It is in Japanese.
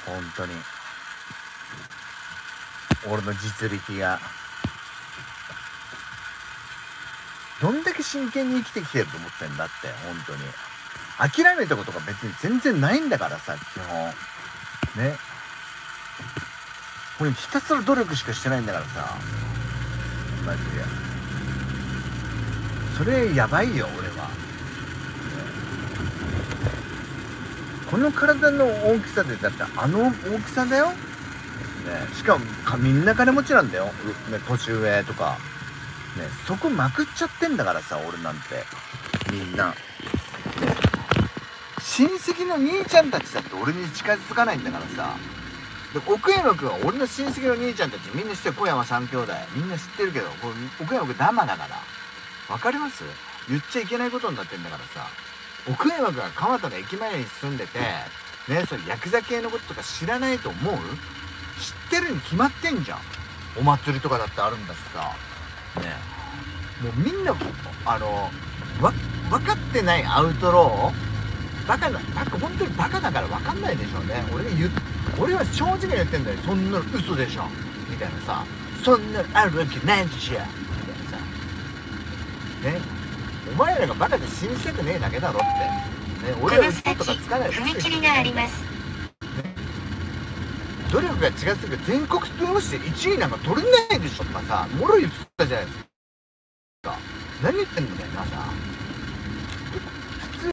本当に俺の実力がどんだけ真剣に生きてきてると思ってんだって。本当に諦めたことが別に全然ないんだからさ、基本ね。これひたすら努力しかしてないんだからさ、マジでそれやばいよ俺は、ね、この体の大きさでだってあの大きさだよ、ね、しかもみんな金持ちなんだよ、ね、年上とかね、そこまくっちゃってんだからさ、俺なんてみんな、ね、親戚の兄ちゃんたちだって俺に近づかないんだからさ。で奥山君は俺の親戚の兄ちゃんたちみんな知ってる。小山三兄弟みんな知ってるけど、これ奥山君ダマだからわかります？言っちゃいけないことになってんだからさ。奥山君が蒲田の駅前に住んでてね、それヤクザ系のこととか知らないと思う？知ってるに決まってんじゃん。お祭りとかだってあるんだしさね。もうみんな分かってないアウトローバカ本当にバカだから分かんないでしょうね。俺は正直に言ってんだよ。そんなの嘘でしょみたいなさ、そんなのあるわけないでしょみたいなさね。お前らがバカで信じたくねえだけだろってね。俺は嘘とかつかない。 踏切があります、ね、 努力が違すぎて全国通して1位なんか取れないでしょとかさ、もろ言ってたじゃないですか。何言ってんのだよなさ。